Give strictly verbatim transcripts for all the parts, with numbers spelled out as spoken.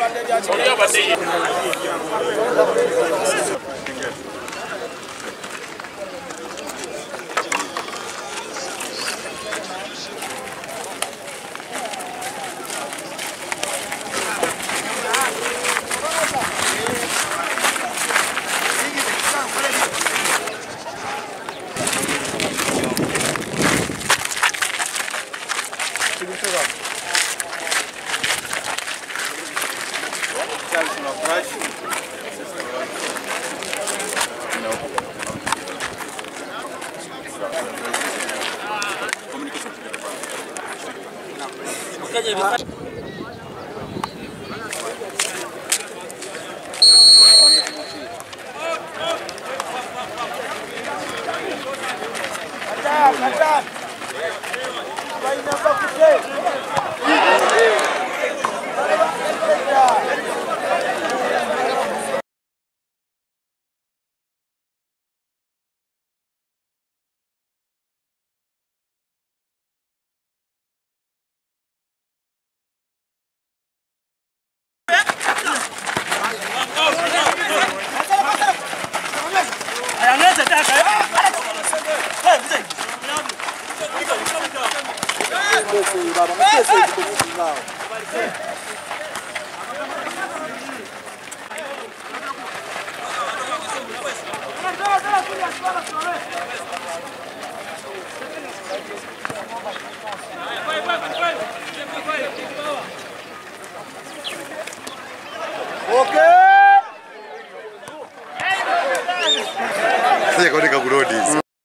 Saya kau dekat Gurodi.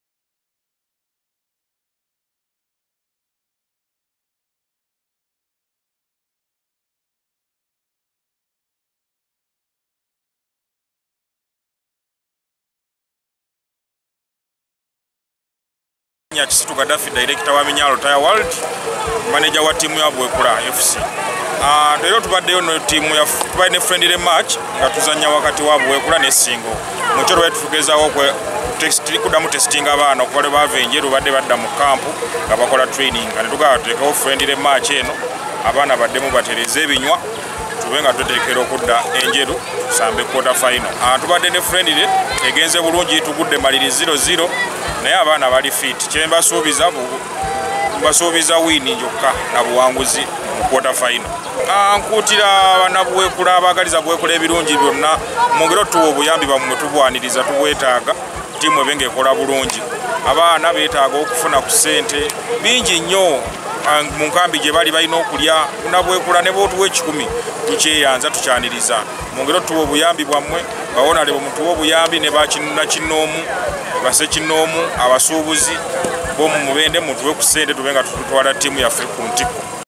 Nyakisitu Gaddafi, director wa Minyalo Tire World, manager wa timu ya Bwekura F C. Ah, lero tubaddeyo no timu ya tubadde friendly match nga tuzanya wakati wa Bwekura ne Singo. Muchoro wetu tugezawo kwe test kudamu testing abana okole bavenje rubadde badda mu camp nga bakola training. Kati tugateekawo friendly match eno abana baddemu batereze ebinywa tubenga tuteekera okudda enjeru sambe quarter final. Ah, tubadde ne friendly egenze bulungi tugudde maliri zero zero. Naye abaana bali fit kyemba suubiza basuubiza wini njokka na buwanguzi mu quarter final. Ankutira bana Bwekula abagaliza Bwekula ebirungi byonna mungero tuwo obuyambi bamwe tubwaniriza tubwetaaga timu ebenge ekola bulungi. Abaana beetaaga okufuna ku ssente bingi nnyo mu nkambi gye bali balina okulya na Bwekula ne bootuwa ekikumi tukyeyanza tukyaniriza mungero tuwo obuyambi bwammwe bawona lebo mutuwo obuyambi ne bakinuna kinnoomu base kinnoomu abasuubuzi bo mu mubende mutuwe ku ssente tubenga tutwala timu yaffe ku ntiko.